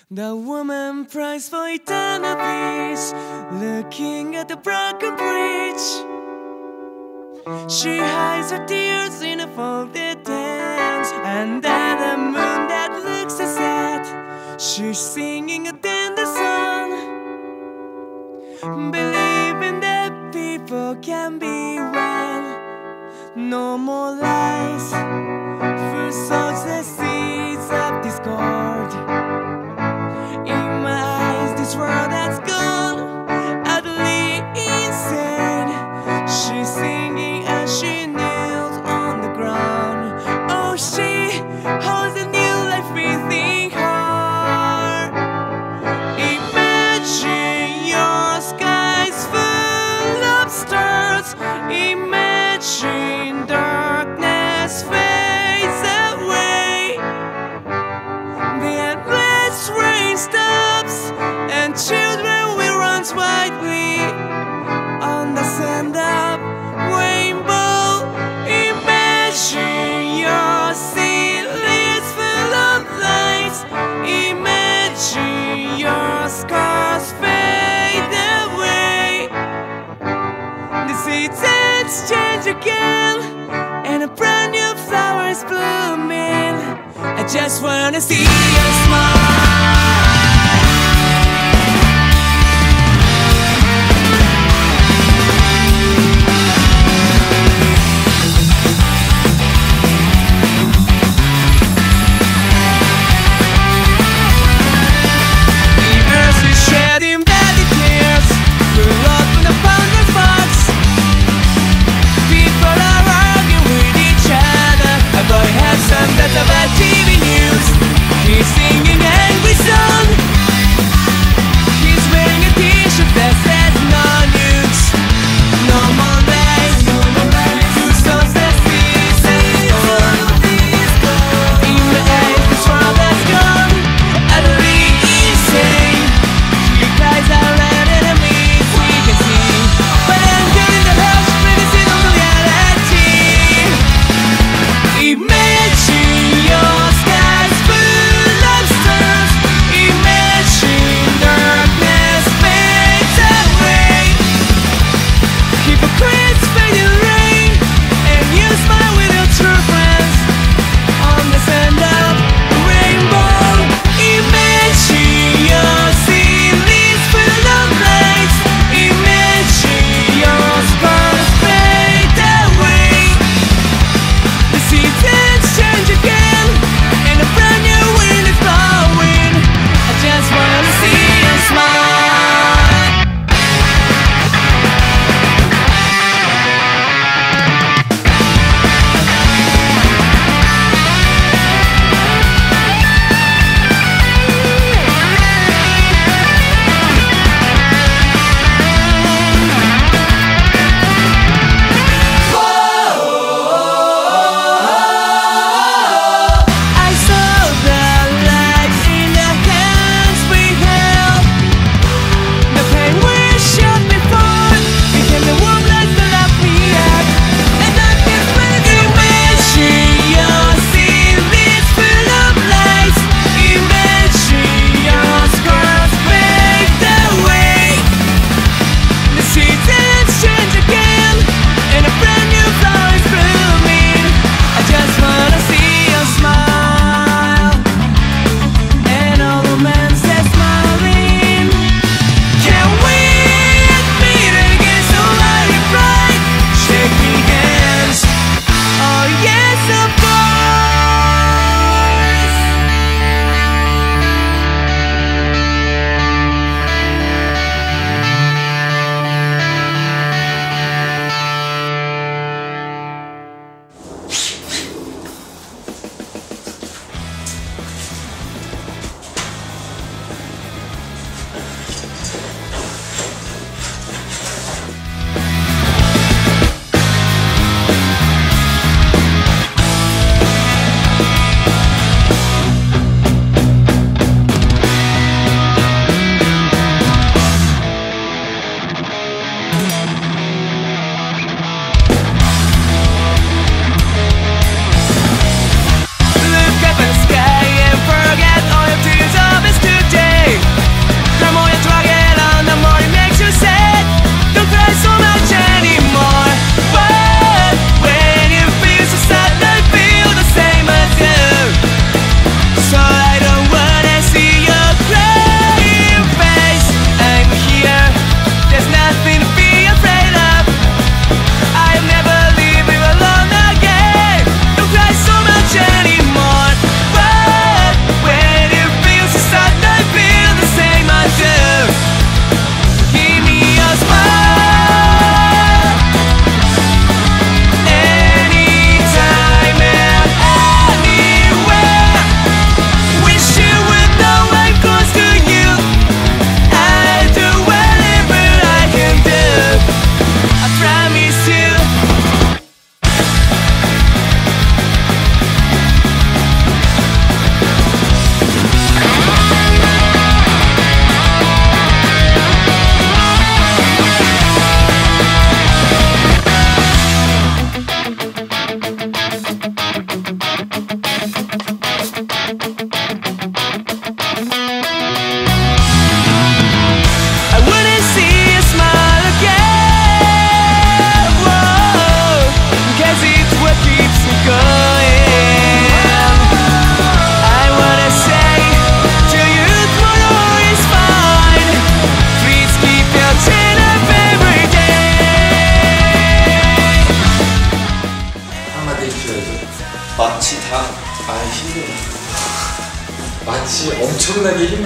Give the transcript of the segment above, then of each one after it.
The woman prays for eternal peace, looking at the broken bridge. She hides her tears in a folded hands, and at the moon that looks so sad, she's singing a tender song, believing that people can be well. No more lies, food sows the seeds of discord. In my eyes, this world has gone utterly insane. She's singing as she kneels on the ground. Oh, she holds a new life within her. Imagine your skies full of stars. Imagine darkness fades away. The endless rain stops, and children will run widely on the sand of rainbow. Imagine your cities full of lights. Imagine your scars fade away. The seasons change again, and a brand new flower is blooming. I just wanna see you smile. That's about TV news. He's singing.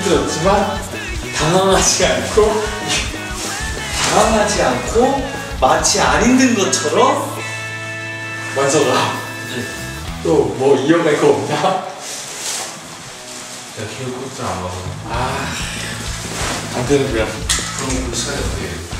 스트레스였지만 당황하지 않고 마치 안 힘든 것처럼 완서가 또 뭐 이어갈 거 없냐? 내가 기억 코스를 안 먹어. 안 되는 거야. 그럼 그 시간이 어떻게 해?